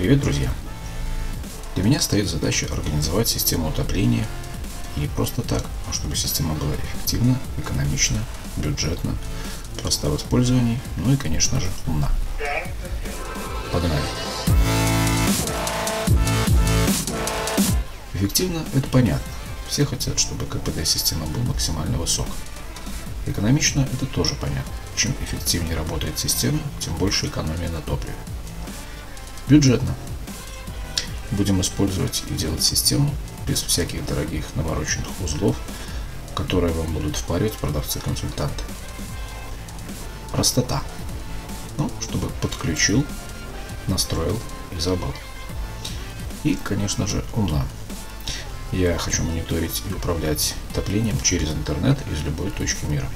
Привет, друзья! Для меня стоит задача организовать систему отопления не просто так, а чтобы система была эффективна, экономична, бюджетна, проста в использовании, ну и, конечно же, умна. Погнали! Эффективно – это понятно. Все хотят, чтобы КПД-система был максимально высок. Экономично – это тоже понятно. Чем эффективнее работает система, тем больше экономия на топливе. Бюджетно. Будем использовать и делать систему без всяких дорогих навороченных узлов, которые вам будут впаривать продавцы-консультанты. Простота. Ну, чтобы подключил, настроил и забыл. И, конечно же, умна. Я хочу мониторить и управлять отоплением через интернет из любой точки мира.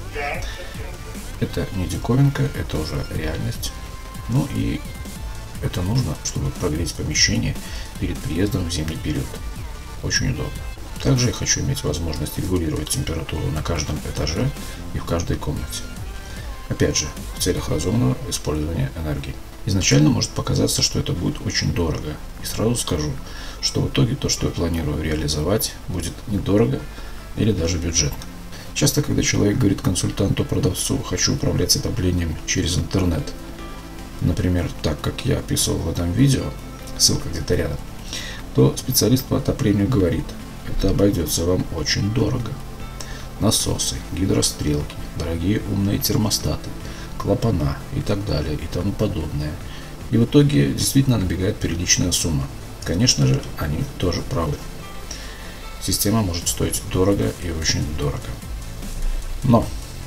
Это не диковинка, это уже реальность. Ну и это нужно, чтобы прогреть помещение перед приездом в зимний период. Очень удобно. Также я хочу иметь возможность регулировать температуру на каждом этаже и в каждой комнате. Опять же, в целях разумного использования энергии. Изначально может показаться, что это будет очень дорого. И сразу скажу, что в итоге то, что я планирую реализовать, будет недорого или даже бюджетно. Часто, когда человек говорит консультанту-продавцу «хочу управлять отоплением через интернет», например, так как я описывал в этом видео, ссылка где-то рядом, то специалист по отоплению говорит: это обойдется вам очень дорого. Насосы, гидрострелки, дорогие умные термостаты, клапана и так далее и тому подобное. И в итоге действительно набегает приличная сумма. Конечно же, они тоже правы. Система может стоить дорого и очень дорого. Но,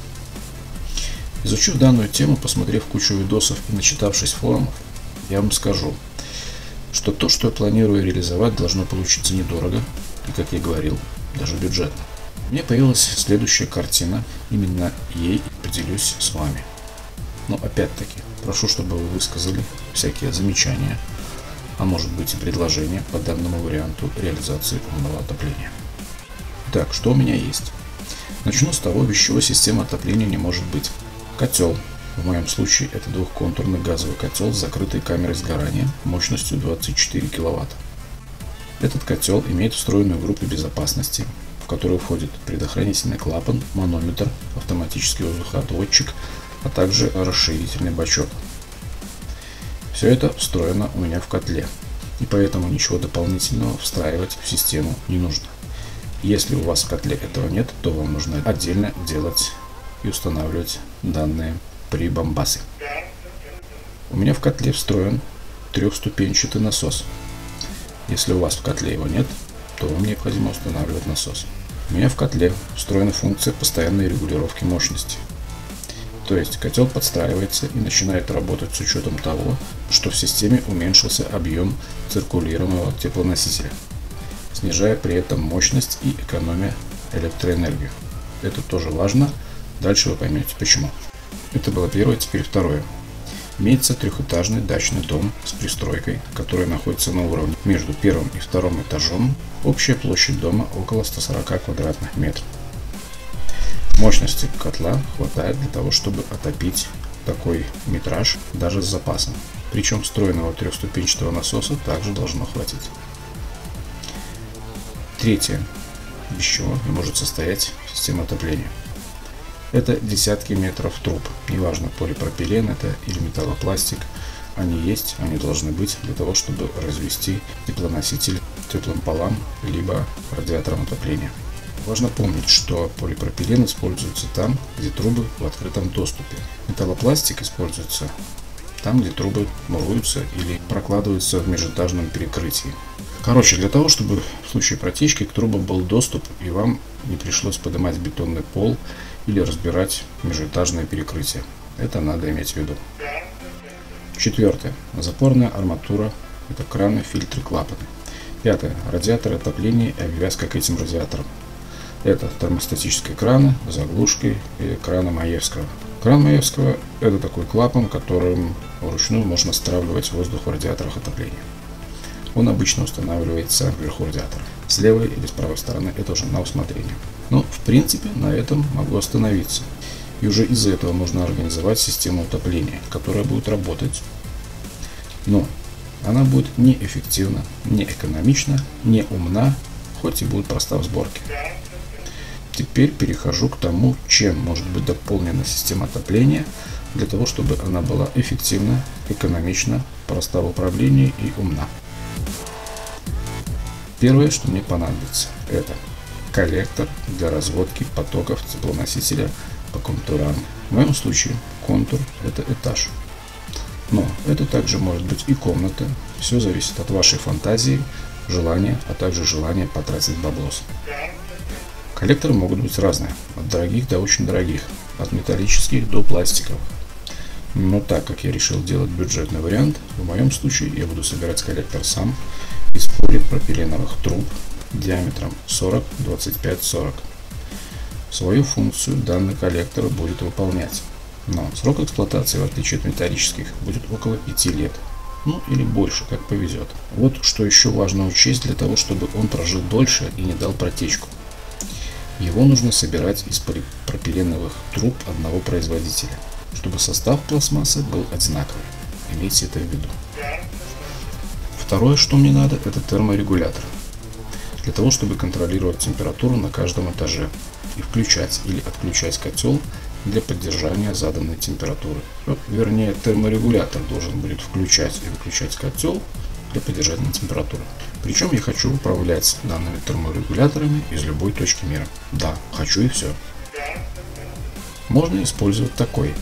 изучив данную тему, посмотрев кучу видосов и начитавшись форумов, я вам скажу, что то, что я планирую реализовать, должно получиться недорого и, как я говорил, даже бюджетно. У меня появилась следующая картина, именно ей поделюсь с вами. Но опять-таки, прошу, чтобы вы высказали всякие замечания, а может быть и предложения по данному варианту реализации умного отопления. Итак, что у меня есть? Начну с того, без чего система отопления не может быть. Котел. В моем случае это двухконтурный газовый котел с закрытой камерой сгорания мощностью 24 кВт. Этот котел имеет встроенную группу безопасности, в которую входит предохранительный клапан, манометр, автоматический воздухоотводчик, а также расширительный бачок. Все это встроено у меня в котле, и поэтому ничего дополнительного встраивать в систему не нужно. Если у вас в котле этого нет, то вам нужно отдельно делать и устанавливать данные прибамбасы. У меня в котле встроен трехступенчатый насос. Если у вас в котле его нет, то вам необходимо устанавливать насос. У меня в котле встроена функция постоянной регулировки мощности. То есть котел подстраивается и начинает работать с учетом того, что в системе уменьшился объем циркулируемого теплоносителя, снижая при этом мощность и экономия электроэнергию. Это тоже важно. Дальше вы поймете почему. Это было первое, теперь второе. Имеется трехэтажный дачный дом с пристройкой, которая находится на уровне между первым и вторым этажом. Общая площадь дома около 140 квадратных метров. Мощности котла хватает для того, чтобы отопить такой метраж даже с запасом. Причем встроенного трехступенчатого насоса также должно хватить. Третье, без чего не может состоять система отопления. Это десятки метров труб. Неважно, полипропилен это или металлопластик. Они есть, они должны быть для того, чтобы развести теплоноситель теплым полам, либо радиатором отопления. Важно помнить, что полипропилен используется там, где трубы в открытом доступе. Металлопластик используется там, где трубы муруются или прокладываются в межэтажном перекрытии. Короче, для того, чтобы в случае протечки к трубам был доступ и вам не пришлось поднимать бетонный пол или разбирать межэтажное перекрытие. Это надо иметь в виду. Четвертое. Запорная арматура. Это краны, фильтры, клапаны. Пятое. Радиаторы отопления и обвязка к этим радиаторам. Это термостатические краны с заглушкой и краны Маевского. Кран Маевского – это такой клапан, которым вручную можно стравливать воздух в радиаторах отопления. Он обычно устанавливается вверху радиатора. С левой или с правой стороны это уже на усмотрение. Но в принципе на этом могу остановиться. И уже из этого можно организовать систему отопления, которая будет работать. Но она будет неэффективна, неэкономична, неумна, хоть и будет проста в сборке. Теперь перехожу к тому, чем может быть дополнена система отопления для того, чтобы она была эффективна, экономична, проста в управлении и умна. Первое, что мне понадобится, это коллектор для разводки потоков теплоносителя по контурам. В моем случае контур — это этаж. Но это также может быть и комната. Все зависит от вашей фантазии, желания, а также желания потратить баблос. Коллекторы могут быть разные, от дорогих до очень дорогих, от металлических до пластиковых. Но так как я решил делать бюджетный вариант, в моем случае я буду собирать коллектор сам из полипропиленовых труб диаметром 40, 25, 40. Свою функцию данный коллектор будет выполнять, но срок эксплуатации, в отличие от металлических, будет около 5 лет. Ну или больше, как повезет. Вот что еще важно учесть для того, чтобы он прожил дольше и не дал протечку. Его нужно собирать из полипропиленовых труб одного производителя, чтобы состав пластмассы был одинаковый. Имейте это в виду. Второе, что мне надо, это терморегулятор. Для того, чтобы контролировать температуру на каждом этаже и включать или отключать котел для поддержания заданной температуры. Вернее, терморегулятор должен будет включать и выключать котел для поддержания температуры. Причем я хочу управлять данными терморегуляторами из любой точки мира. Да, хочу и все. Можно использовать такой.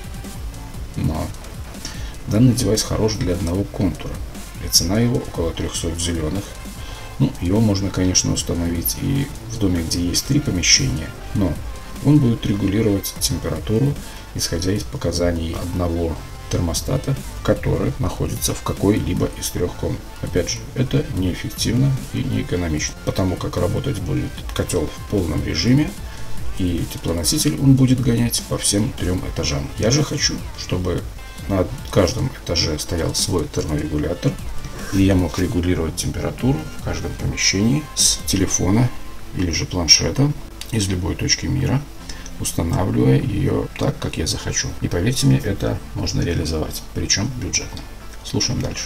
Но данный девайс хорош для одного контура. И цена его около 300 зеленых. Ну, его можно, конечно, установить и в доме, где есть 3 помещения, но он будет регулировать температуру, исходя из показаний одного термостата, который находится в какой-либо из 3 комнат. Опять же, это неэффективно и неэкономично, потому как работать будет котел в полном режиме, и теплоноситель он будет гонять по всем 3 этажам. Я же хочу, чтобы на каждом этаже стоял свой терморегулятор, и я мог регулировать температуру в каждом помещении с телефона или же планшета из любой точки мира, устанавливая ее так, как я захочу. И поверьте мне, это можно реализовать, причем бюджетно. Слушаем дальше.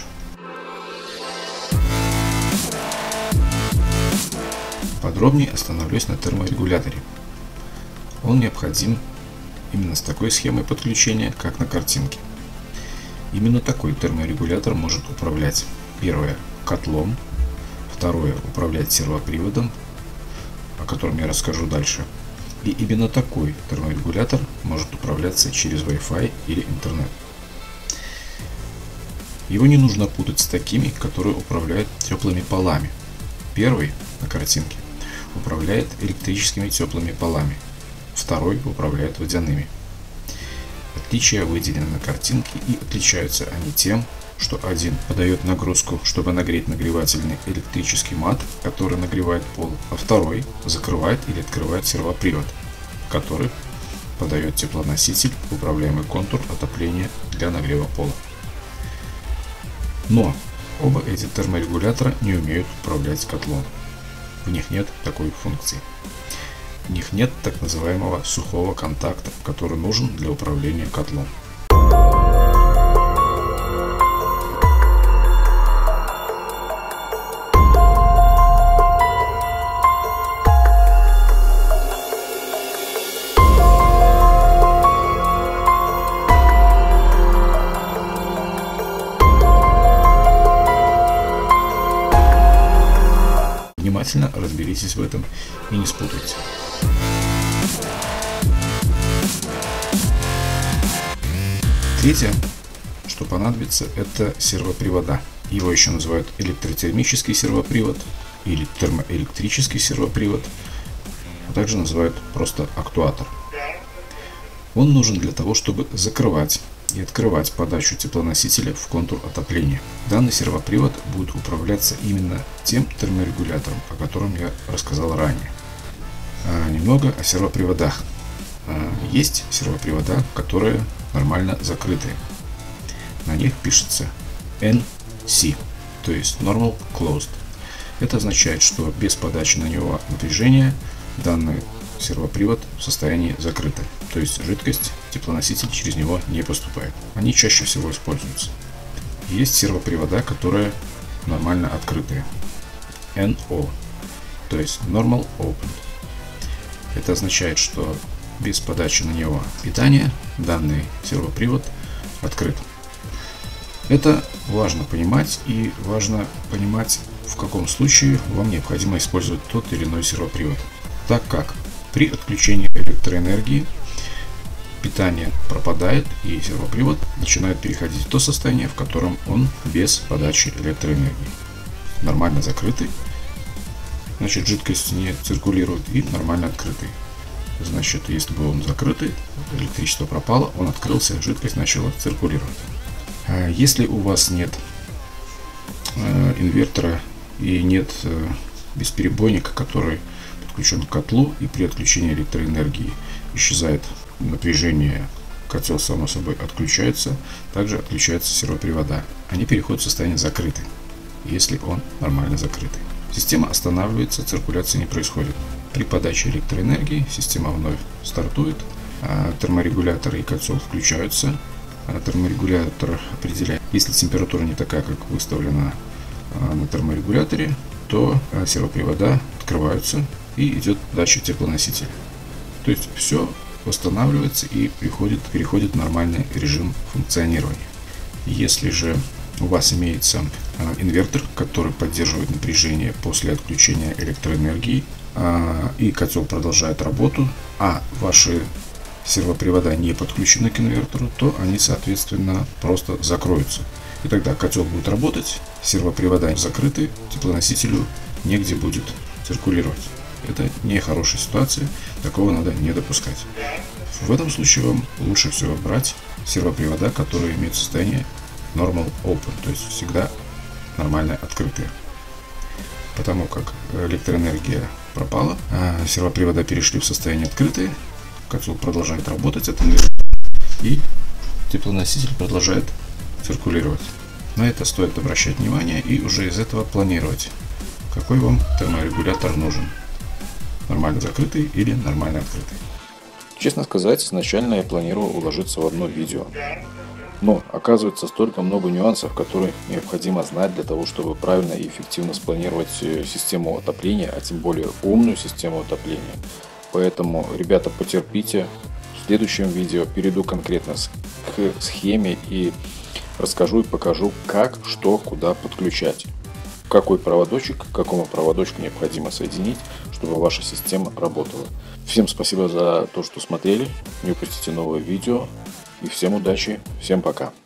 Подробнее остановлюсь на терморегуляторе. Он необходим именно с такой схемой подключения, как на картинке. Именно такой терморегулятор может управлять: первое — котлом, второе — управлять сервоприводом, о котором я расскажу дальше. И именно такой терморегулятор может управляться через Wi-Fi или интернет. Его не нужно путать с такими, которые управляют теплыми полами. Первый на картинке управляет электрическими теплыми полами, второй управляет водяными. Отличия выделены на картинке, и отличаются они тем, что один подает нагрузку, чтобы нагреть нагревательный электрический мат, который нагревает пол, а второй закрывает или открывает сервопривод, который подает теплоноситель в управляемый контур отопления для нагрева пола. Но оба эти терморегулятора не умеют управлять котлом. В них нет такой функции. В них нет так называемого сухого контакта, который нужен для управления котлом. Внимательно разберитесь в этом и не спутайте. Третье, что понадобится, это сервопривода. Его еще называют электротермический сервопривод или термоэлектрический сервопривод, а также называют просто актуатор. Он нужен для того, чтобы закрывать и открывать подачу теплоносителя в контур отопления. Данный сервопривод будет управляться именно тем терморегулятором, о котором я рассказал ранее. Немного о сервоприводах. Есть сервопривода, которые нормально закрытые. На них пишется NC, то есть Normal Closed. Это означает, что без подачи на него напряжения данный сервопривод в состоянии закрытый, то есть жидкость, теплоноситель через него не поступает. Они чаще всего используются. Есть сервопривода, которые нормально открытые. NO, то есть Normal Open. Это означает, что без подачи на него питания данный сервопривод открыт. Это важно понимать, и важно понимать, в каком случае вам необходимо использовать тот или иной сервопривод. Так как при отключении электроэнергии питание пропадает, и сервопривод начинает переходить в то состояние, в котором он без подачи электроэнергии. Нормально закрытый, значит жидкость не циркулирует, и нормально открытый. Значит, если бы он закрытый, электричество пропало, он открылся, жидкость начала циркулировать. Если у вас нет инвертора и нет бесперебойника, который подключен к котлу, и при отключении электроэнергии исчезает напряжение, котел само собой отключается, также отключаются сервопривода. Они переходят в состояние закрытый, если он нормально закрытый. Система останавливается, циркуляции не происходит. При подаче электроэнергии система вновь стартует, терморегулятор и котел включаются. Терморегулятор определяет, если температура не такая, как выставлена на терморегуляторе, то сервопривода открываются и идет подача теплоносителя. То есть все восстанавливается и переходит в нормальный режим функционирования. Если же у вас имеется инвертор, который поддерживает напряжение после отключения электроэнергии, и котел продолжает работу, а ваши сервопривода не подключены к инвертору, то они, соответственно, просто закроются. И тогда котел будет работать, сервопривода закрыты, теплоносителю негде будет циркулировать. Это не хорошая ситуация, такого надо не допускать. В этом случае вам лучше всего брать сервопривода, которые имеют состояние Normal Open, то есть всегда нормально открытые. Потому как электроэнергия пропала, сервопривода перешли в состояние открытые, котел продолжает работать от инвертора, и теплоноситель продолжает циркулировать. На это стоит обращать внимание и уже из этого планировать, какой вам терморегулятор нужен. Нормально закрытый или нормально открытый. Честно сказать, изначально я планировал уложиться в одно видео. Но оказывается столько много нюансов, которые необходимо знать для того, чтобы правильно и эффективно спланировать систему отопления, а тем более умную систему отопления. Поэтому, ребята, потерпите. В следующем видео перейду конкретно к схеме и расскажу и покажу, как, что, куда подключать. Какой проводочек, к какому проводочку необходимо соединить, чтобы ваша система работала. Всем спасибо за то, что смотрели. Не упустите новые видео. И всем удачи. Всем пока.